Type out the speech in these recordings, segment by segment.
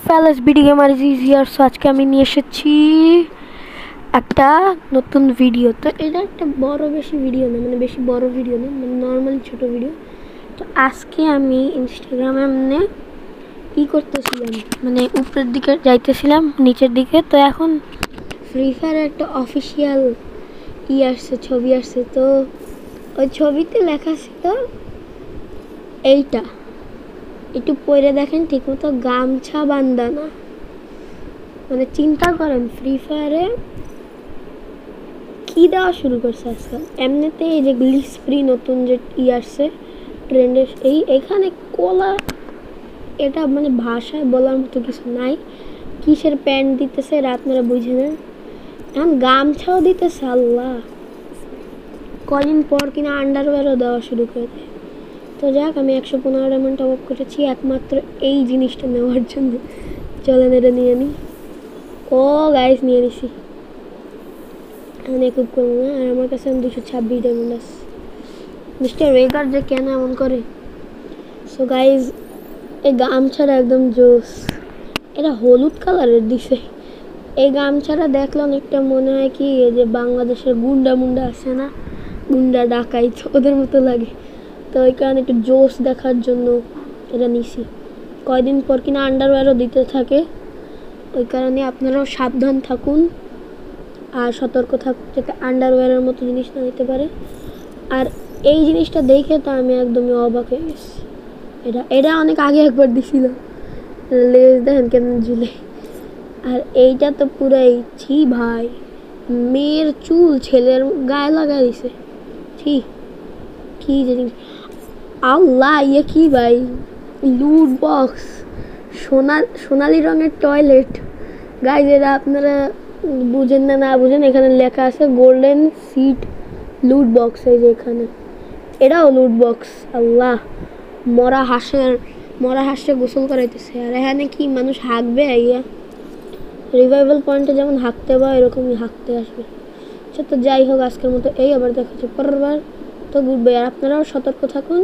ফেলাস BD gamer is here. So আজকে আমি নিয়ে এসেছি একটা নতুন ভিডিও। তো এটা একটা বড় বেশি ভিডিও না, মানে বেশি বড় ভিডিও না, মানে নর্মালি ছোট ভিডিও। তো আজকে আমি ইনস্টাগ্রামে এমনি করতেছিলাম, মানে উপরের দিকে যাইতেছিলাম নিচের দিকে। তো এখন ফ্রি ফায়ার একটা অফিসিয়াল আসছে, ছবি আসছে। তো ওই ছবিতে লেখা ছিল এইটা, একটু পরে দেখেন ঠিক মতো, গামছা বান্দানা। মানে চিন্তা করেন ফ্রি ফায়ারে কি দেওয়া শুরু করছে আজকাল। এমনিতে এই যে গ্লিস ফ্রি নতুন যে আসছে ট্রেন্ডের, এখানে কোলা, এটা মানে ভাষায় বলার মতো কিছু নাই। কিসের প্যান্ট দিতেছে এটা আপনারা বুঝে নেন। এখন গামছাও দিতেছে, আল্লাহ কদিন পর কিনা আন্ডারওয়্যারও দেওয়া শুরু করে দেয়। তো যাক, আমি 115 ডায়মন্ড টপ আপ করেছি একমাত্র এই জিনিসটা নেওয়ার জন্য। চলেন এটা নিয়ে নিই। ও গাইস, নিয়ে নিছি। আমি খুব করবো না, আর আমার কাছে 226 ডায়মন্ড আছে। মিস্টার রেগার যে কেন এমন করে। সো গাইস, এই গামছাটা একদম জোস। এটা হলুদ কালারের দিছে। এই গামছাটা দেখলে অনেকটা মনে হয় কি, এই যে বাংলাদেশের গুন্ডা মুন্ডা আছে না, গুন্ডা ডাকাইত, ওদের মতো লাগে। তো ওই কারণে একটু জোস দেখার জন্য এটা নিছি। কয়দিন পর কিনা আন্ডারওয়্যারও দিতে থাকে, ওই কারণে আপনারাও সাবধান থাকুন আর সতর্ক থাকুন যাতে আন্ডারওয়্যারের মতো জিনিস না নিতে পারে। আর এই জিনিসটা দেখে তো আমি একদমই অবাক হয়ে গেছি। এটা অনেক আগে একবার দিছিল, লেজ দেখেন কেমন ঝুলে। আর এইটা তো পুরাই ছি ভাই, মেয়ের চুল ছেলের গায়ে লাগাই দিছে। ছি, কি জিনিস, আল্লাহ ইয়ে কি ভাই, লুট বক্স, সোনালি রঙের টয়লেট। গাইজ এরা আপনারা বুঝেন না, না বুঝেন, এখানে লেখা আছে গোল্ডেন সিট লুট বক্স। এই যে এখানে এটাও লুট বক্স। আল্লাহ, মরা হাঁসে গোসল করাইতেছে। আর এখানে কি মানুষ হাঁকবে, আইয়া রিভাইভাল পয়েন্টে যেমন হাঁকতে বা এরকমই হাঁকতে আসবে। আচ্ছা, তো যাই হোক, আজকের মতো এই, আবার দেখা হচ্ছে পরের বার। তো গুড বাই। আর আপনারাও সতর্ক থাকুন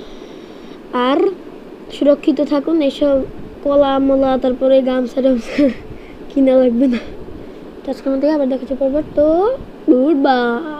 আর সুরক্ষিত থাকুন। এইসব কলা মলা তারপরে গামছা টামছা কিনা লাগবে না। তো আজকের মতো আবার দেখা হচ্ছে পরের বার। তো গুড বাই।